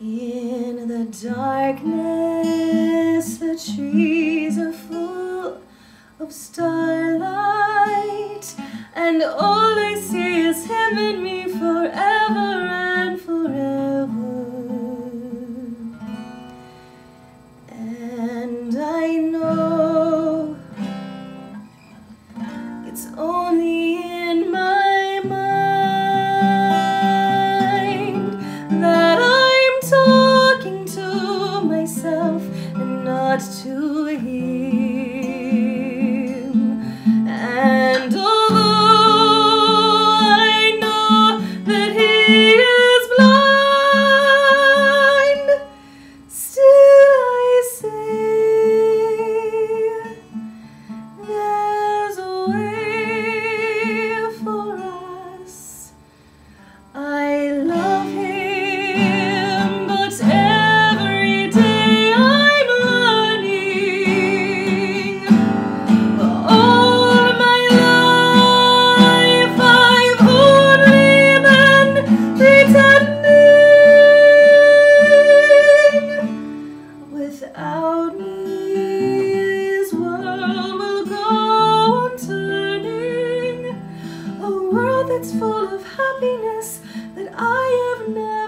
In the darkness, the trees are full of starlight, and all I see is him and me forever and forever. And I know it's only in my mind that I'm talking to myself and not to him. And although I know that he is blind, still I say there's a way for us. I love him, but every day I'm learning. All my life I've only been pretending. Without me, this world will go on turning, a world that's full of happiness that I have never